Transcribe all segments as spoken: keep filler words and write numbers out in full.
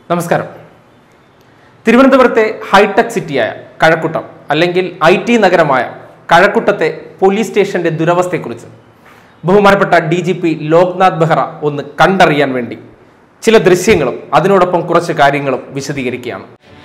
നമസ്കാരം. തിരുവനന്തപുരത്തെ ഹൈടെക് സിറ്റിയായ കഴക്കൂട്ടം അല്ലെങ്കിൽ ഐ ടി നഗരമായ കഴക്കൂട്ടത്തെ പോലീസ് സ്റ്റേഷന്റെ ദുരവസ്ഥയെക്കുറിച്ച് ബഹുമാനപ്പെട്ട D G P Loknath Behera ഒന്ന് കണ്ടറിയാൻ വേണ്ടി ചില ദൃശ്യങ്ങളും അതിനോടൊപ്പം കുറച്ച് കാര്യങ്ങളും വിശദീകരിക്കുകയാണ്.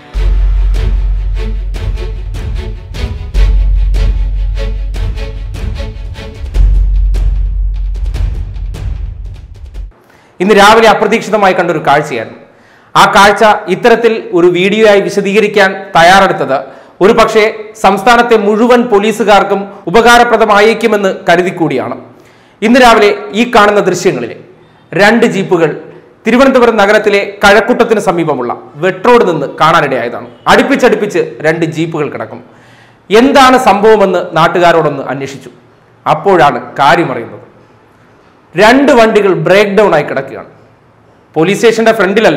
ഇന്ന് രാവിലെ അപ്രതീക്ഷിതമായി കണ്ടൊരു കാഴ്ചയായിരുന്നു. ആ കാഴ്ച ഇത്തരത്തിൽ ഒരു വീഡിയോ ആയി വിശദീകരിക്കാൻ തയ്യാറെടുത്തത് ഒരു പക്ഷേ സംസ്ഥാനത്തെ മുഴുവൻ പോലീസുകാർക്കും ഉപകാരപ്രദമായേക്കുമെന്ന് കരുതിക്കൂടിയാണ്. ഇന്ന് രാവിലെ ഈ കാണുന്ന ദൃശ്യങ്ങളിൽ രണ്ട് ജീപ്പുകൾ തിരുവനന്തപുരം നഗരത്തിലെ കഴക്കൂട്ടത്തിന് സമീപമുള്ള വെട്രോഡ് നിന്ന് കാണാനിടയായതാണ്. അടുപ്പിച്ചടുപ്പിച്ച് രണ്ട് ജീപ്പുകൾ കിടക്കുന്നു. എന്താണ് സംഭവമെന്ന് നാട്ടുകാരോടൊന്ന് അന്വേഷിച്ചു. അപ്പോഴാണ് കാര്യമറിയുന്നത്. രണ്ട് വണ്ടികൾ ബ്രേക്ക് ഡൗൺ ആയി കിടക്കുകയാണ്. പോലീസ് സ്റ്റേഷന്റെ ഫ്രണ്ടിലല്ല,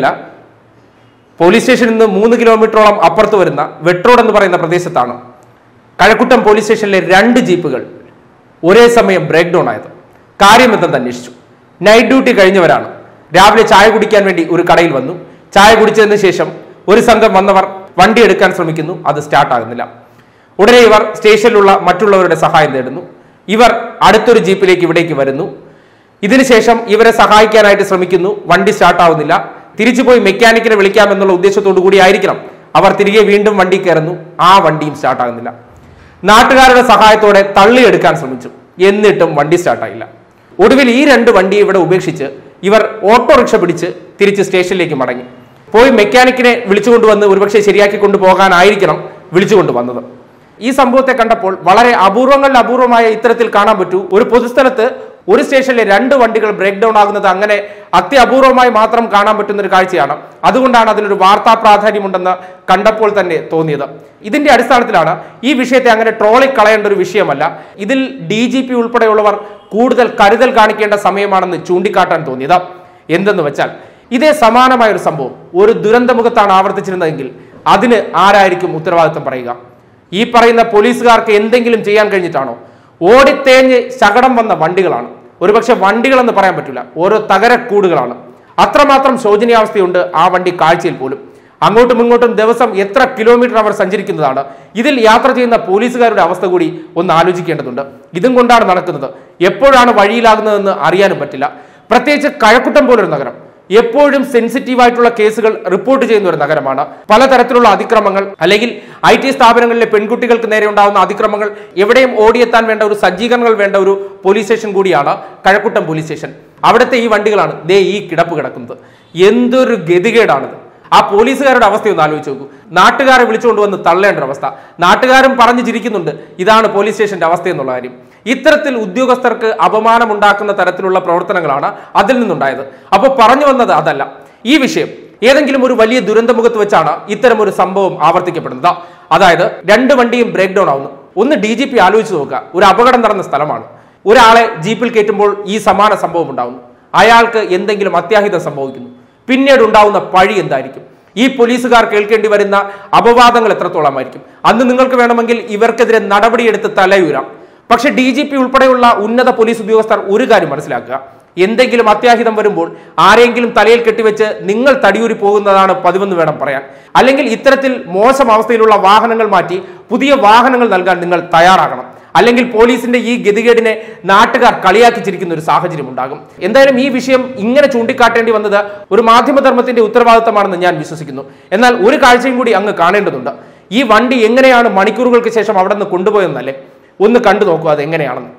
പോലീസ് സ്റ്റേഷനിൽ നിന്ന് മൂന്ന് കിലോമീറ്ററോളം അപ്പുറത്ത് വരുന്ന വെട്രോഡ് എന്ന് പറയുന്ന പ്രദേശത്താണ് കഴക്കൂട്ടം പോലീസ് സ്റ്റേഷനിലെ രണ്ട് ജീപ്പുകൾ ഒരേ സമയം ബ്രേക്ക് ഡൗൺ ആയത്. കാര്യം എന്തെന്ന് അന്വേഷിച്ചു. നൈറ്റ് ഡ്യൂട്ടി കഴിഞ്ഞവരാണ്. രാവിലെ ചായ കുടിക്കാൻ വേണ്ടി ഒരു കടയിൽ വന്നു. ചായ കുടിച്ചതിന് ശേഷം ഒരു സംഘം വന്നവർ വണ്ടി എടുക്കാൻ ശ്രമിക്കുന്നു. അത് സ്റ്റാർട്ട് ആകുന്നില്ല. ഉടനെ ഇവർ സ്റ്റേഷനിലുള്ള മറ്റുള്ളവരുടെ സഹായം തേടുന്നു. ഇവർ അടുത്തൊരു ജീപ്പിലേക്ക് ഇവിടേക്ക് വരുന്നു. ഇതിനുശേഷം ഇവരെ സഹായിക്കാനായിട്ട് ശ്രമിക്കുന്നു. വണ്ടി സ്റ്റാർട്ട് ആവുന്നില്ല. തിരിച്ചു പോയി മെക്കാനിക്കിനെ വിളിക്കാമെന്നുള്ള ഉദ്ദേശത്തോടു കൂടി ആയിരിക്കണം അവർ തിരികെ വീണ്ടും വണ്ടി കയറുന്നു. ആ വണ്ടിയും സ്റ്റാർട്ട് ആകുന്നില്ല. നാട്ടുകാരുടെ സഹായത്തോടെ തള്ളിയെടുക്കാൻ ശ്രമിച്ചു. എന്നിട്ടും വണ്ടി സ്റ്റാർട്ടായില്ല. ഒടുവിൽ ഈ രണ്ട് വണ്ടി ഇവിടെ ഉപേക്ഷിച്ച് ഇവർ ഓട്ടോറിക്ഷ പിടിച്ച് തിരിച്ച് സ്റ്റേഷനിലേക്ക് മടങ്ങി. പോയി മെക്കാനിക്കിനെ വിളിച്ചുകൊണ്ടുവന്ന് ഒരുപക്ഷെ ശരിയാക്കി കൊണ്ടുപോകാനായിരിക്കണം വിളിച്ചുകൊണ്ടുവന്നത്. ഈ സംഭവത്തെ കണ്ടപ്പോൾ വളരെ അപൂർവങ്ങളിൽ അപൂർവമായ ഇത്തരത്തിൽ കാണാൻ പറ്റൂ ഒരു പൊതുസ്ഥലത്ത് ഒരു സ്റ്റേഷനിലെ രണ്ട് വണ്ടികൾ ബ്രേക്ക് ഡൗൺ ആകുന്നത് അങ്ങനെ അത്യപൂർവമായി മാത്രം കാണാൻ പറ്റുന്ന ഒരു കാഴ്ചയാണ്. അതുകൊണ്ടാണ് അതിനൊരു വാർത്താ പ്രാധാന്യമുണ്ടെന്ന് കണ്ടപ്പോൾ തന്നെ തോന്നിയത്. ഇതിന്റെ അടിസ്ഥാനത്തിലാണ് ഈ വിഷയത്തെ അങ്ങനെ ട്രോളി കളയേണ്ട ഒരു വിഷയമല്ല, ഇതിൽ ഡി ജി പി ഉൾപ്പെടെയുള്ളവർ കൂടുതൽ കരുതൽ കാണിക്കേണ്ട സമയമാണെന്ന് ചൂണ്ടിക്കാട്ടാൻ തോന്നിയത്. എന്തെന്ന് വെച്ചാൽ ഇതേ സമാനമായ ഒരു സംഭവം ഒരു ദുരന്തമുഖത്താണ് ആവർത്തിച്ചിരുന്നതെങ്കിൽ അതിന് ആരായിരിക്കും ഉത്തരവാദിത്വം പറയുക? ഈ പറയുന്ന പോലീസുകാർക്ക് എന്തെങ്കിലും ചെയ്യാൻ കഴിഞ്ഞിട്ടാണോ? ഓടിത്തേഞ്ഞ് ശകടം വന്ന വണ്ടികളാണ്. ഒരുപക്ഷെ വണ്ടികളെന്ന് പറയാൻ പറ്റില്ല, ഓരോ തകരക്കൂടുകളാണ്. അത്രമാത്രം ശോചനീയാവസ്ഥയുണ്ട് ആ വണ്ടി കാഴ്ചയിൽ പോലും. അങ്ങോട്ടും ഇങ്ങോട്ടും ദിവസം എത്ര കിലോമീറ്റർ അവർ സഞ്ചരിക്കുന്നതാണ്. ഇതിൽ യാത്ര ചെയ്യുന്ന പോലീസുകാരുടെ അവസ്ഥ കൂടി ഒന്ന് ആലോചിക്കേണ്ടതുണ്ട്. ഇതും കൊണ്ടാണ് നടക്കുന്നത്. എപ്പോഴാണ് വഴിയിലാകുന്നതെന്ന് അറിയാനും പറ്റില്ല. പ്രത്യേകിച്ച് കഴക്കൂട്ടം പോലൊരു നഗരം എപ്പോഴും സെൻസിറ്റീവ് ആയിട്ടുള്ള കേസുകൾ റിപ്പോർട്ട് ചെയ്യുന്ന ഒരു നഗരമാണ്. പലതരത്തിലുള്ള അതിക്രമങ്ങൾ അല്ലെങ്കിൽ ഐ ടി സ്ഥാപനങ്ങളിലെ പെൺകുട്ടികൾക്ക് നേരെ ഉണ്ടാകുന്ന അതിക്രമങ്ങൾ എവിടെയും ഓടിയെത്താൻ വേണ്ട ഒരു സജ്ജീകരണങ്ങൾ വേണ്ട ഒരു പോലീസ് സ്റ്റേഷൻ കൂടിയാണ് കഴക്കൂട്ടം പോലീസ് സ്റ്റേഷൻ. അവിടുത്തെ ഈ വണ്ടികളാണ് ദേ ഈ കിടപ്പ് കിടക്കുന്നത്. എന്തൊരു ഗതികേടാണിത്. ആ പോലീസുകാരുടെ അവസ്ഥയൊന്ന് ആലോചിച്ച് നോക്കൂ. നാട്ടുകാരെ വിളിച്ചുകൊണ്ടുവന്ന് തള്ളേണ്ട അവസ്ഥ. നാട്ടുകാരും പറഞ്ഞു ചിരിക്കുന്നുണ്ട് ഇതാണ് പോലീസ് സ്റ്റേഷന്റെ അവസ്ഥ എന്നുള്ള കാര്യം. ഇത്തരത്തിൽ ഉദ്യോഗസ്ഥർക്ക് അപമാനമുണ്ടാക്കുന്ന തരത്തിലുള്ള പ്രവർത്തനങ്ങളാണ് അതിൽ നിന്നുണ്ടായത്. അപ്പോൾ പറഞ്ഞു വന്നത് അതല്ല. ഈ വിഷയം ഏതെങ്കിലും ഒരു വലിയ ദുരന്തമുഖത്ത് വെച്ചാണ് ഇത്തരം ഒരു സംഭവം ആവർത്തിക്കപ്പെടുന്നത്. അതായത് രണ്ട് വണ്ടിയും ബ്രേക്ക് ഡൗൺ ആവുന്നു. ഒന്ന് ഡി ജി പി ആലോചിച്ച് നോക്കുക. ഒരു അപകടം നടന്ന സ്ഥലമാണ്. ഒരാളെ ജീപ്പിൽ കയറ്റുമ്പോൾ ഈ സമാന സംഭവം ഉണ്ടാവുന്നു. അയാൾക്ക് എന്തെങ്കിലും അത്യാഹിതം സംഭവിക്കുന്നു. പിന്നീട് ഉണ്ടാവുന്ന പഴി എന്തായിരിക്കും? ഈ പോലീസുകാർ കേൾക്കേണ്ടി വരുന്ന അപവാദങ്ങൾ എത്രത്തോളമായിരിക്കും? അന്ന് നിങ്ങൾക്ക് വേണമെങ്കിൽ ഇവർക്കെതിരെ നടപടിയെടുത്ത് തലയുരാം. പക്ഷെ ഡി ജി പി ഉൾപ്പെടെയുള്ള ഉന്നത പോലീസ് ഉദ്യോഗസ്ഥർ ഒരു കാര്യം മനസ്സിലാക്കുക. എന്തെങ്കിലും അത്യാഹിതം വരുമ്പോൾ ആരെങ്കിലും തലയിൽ കെട്ടിവെച്ച് നിങ്ങൾ തടിയൂരി പോകുന്നതാണ് പതിവെന്ന് വേണം പറയാൻ. അല്ലെങ്കിൽ ഇത്തരത്തിൽ മോശം അവസ്ഥയിലുള്ള വാഹനങ്ങൾ മാറ്റി പുതിയ വാഹനങ്ങൾ നൽകാൻ നിങ്ങൾ തയ്യാറാകണം. അല്ലെങ്കിൽ പോലീസിന്റെ ഈ ഗതികേടിനെ നാട്ടുകാർ കളിയാക്കി ചിരിക്കുന്ന ഒരു സാഹചര്യം ഉണ്ടാകും. എന്തായാലും ഈ വിഷയം ഇങ്ങനെ ചൂണ്ടിക്കാട്ടേണ്ടി വന്നത് ഒരു മാധ്യമധർമ്മത്തിന്റെ ഉത്തരവാദിത്തമാണെന്ന് ഞാൻ വിശ്വസിക്കുന്നു. എന്നാൽ ഒരു കാഴ്ചയും കൂടി അങ്ങ് കാണേണ്ടതുണ്ട്. ഈ വണ്ടി എങ്ങനെയാണ് മണിക്കൂറുകൾക്ക് ശേഷം അവിടെ നിന്ന് കൊണ്ടുപോയെന്നല്ലേ? ഒന്ന് കണ്ടു നോക്കുക അത് എങ്ങനെയാണെന്ന്.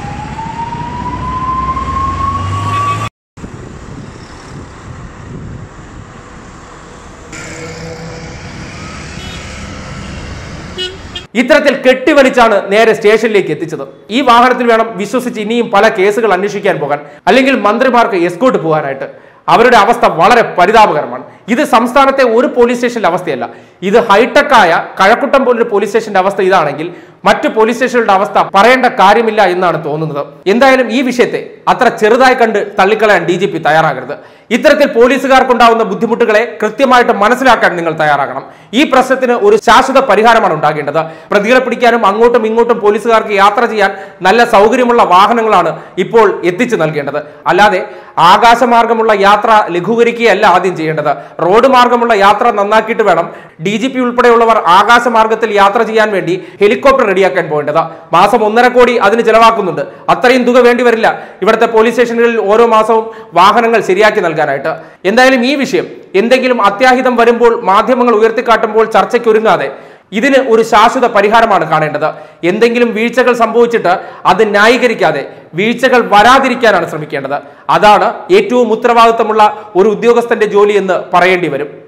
ഇത്തരത്തിൽ കെട്ടിവലിച്ചാണ് നേരെ സ്റ്റേഷനിലേക്ക് എത്തിച്ചത്. ഈ വാഹനത്തിൽ വേണം വിശ്വസിച്ച് ഇനിയും പല കേസുകൾ അന്വേഷിക്കാൻ പോകാൻ, അല്ലെങ്കിൽ മന്ത്രിമാർക്ക് എസ്കോർട്ട് പോകാനായിട്ട്. അവരുടെ അവസ്ഥ വളരെ പരിതാപകരമാണ്. ഇത് സംസ്ഥാനത്തെ ഒരു പോലീസ് സ്റ്റേഷന്റെ അവസ്ഥയല്ല. ഇത് ഹൈടെക്കായ കഴക്കൂട്ടം പോലൊരു പോലീസ് സ്റ്റേഷന്റെ അവസ്ഥ ഇതാണെങ്കിൽ മറ്റു പോലീസ് സ്റ്റേഷനുകളുടെ അവസ്ഥ പറയേണ്ട കാര്യമില്ല എന്നാണ് തോന്നുന്നത്. എന്തായാലും ഈ വിഷയത്തെ അത്ര ചെറുതായി കണ്ട് തള്ളിക്കളയാൻ ഡി ജി പി തയ്യാറാകരുത്. ഇത്തരത്തിൽ പോലീസുകാർക്കുണ്ടാവുന്ന ബുദ്ധിമുട്ടുകളെ കൃത്യമായിട്ട് മനസ്സിലാക്കാൻ നിങ്ങൾ തയ്യാറാകണം. ഈ പ്രശ്നത്തിന് ഒരു ശാശ്വത പരിഹാരമാണ് ഉണ്ടാകേണ്ടത്. പ്രതികളെ പിടിക്കാനും അങ്ങോട്ടും ഇങ്ങോട്ടും പോലീസുകാർക്ക് യാത്ര ചെയ്യാൻ നല്ല സൗകര്യമുള്ള വാഹനങ്ങളാണ് ഇപ്പോൾ എത്തിച്ചു നൽകേണ്ടത്. അല്ലാതെ ആകാശമാർഗമുള്ള യാത്ര ലഘൂകരിക്കുകയല്ല ആദ്യം ചെയ്യേണ്ടത്. റോഡ് മാർഗമുള്ള യാത്ര നന്നാക്കിയിട്ട് വേണം ഡി ജി പി ഉൾപ്പെടെയുള്ളവർ ആകാശമാർഗത്തിൽ യാത്ര ചെയ്യാൻ വേണ്ടി ഹെലികോപ്റ്റർ റെഡിയാക്കാൻ പോകേണ്ടത്. മാസം ഒന്നര കോടി അതിന് ചെലവാക്കുന്നുണ്ട്. അത്രയും തുക വേണ്ടി വരില്ല ഇവിടുത്തെ പോലീസ് സ്റ്റേഷനുകളിൽ ഓരോ മാസവും വാഹനങ്ങൾ ശരിയാക്കി നൽകാനായിട്ട്. എന്തായാലും ഈ വിഷയം എന്തെങ്കിലും അത്യാഹിതം വരുമ്പോൾ മാധ്യമങ്ങൾ ഉയർത്തിക്കാട്ടുമ്പോൾ ചർച്ചയ്ക്കൊരുങ്ങാതെ ഇതിന് ഒരു ശാശ്വത പരിഹാരമാണ് കാണേണ്ടത്. എന്തെങ്കിലും വീഴ്ചകൾ സംഭവിച്ചിട്ട് അത് ന്യായീകരിക്കാതെ വീഴ്ചകൾ വരാതിരിക്കാനാണ് ശ്രമിക്കേണ്ടത്. അതാണ് ഏറ്റവും ഉത്തരവാദിത്തമുള്ള ഒരു ഉദ്യോഗസ്ഥന്റെ ജോലി എന്ന് പറയേണ്ടി വരും.